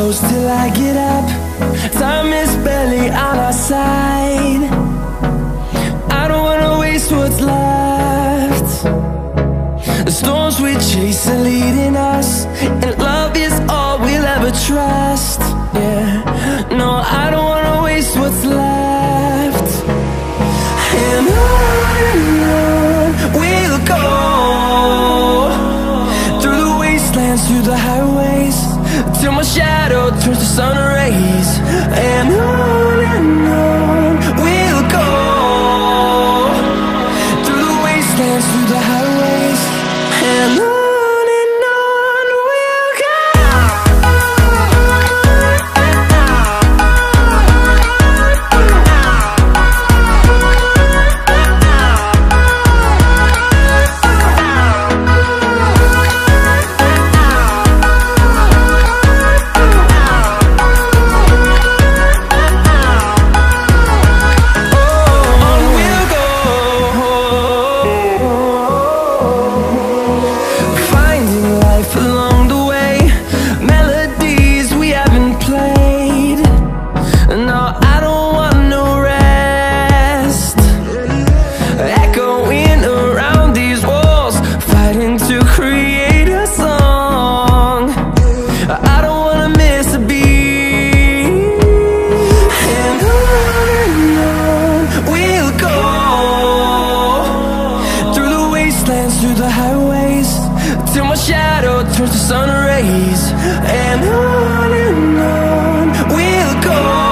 close till I get up. Time is barely on our side. I don't wanna waste what's left. The storms we chase are leading us, and love is all we'll ever trust. Yeah, no, I don't wanna waste what's left. And on we'll go, through the wastelands, through the highways, till my shadow turns to sun rays. And on we'll go, through the wastelands, through the highways, and on. Through the highways, till my shadow turns to sun rays. And on we'll go.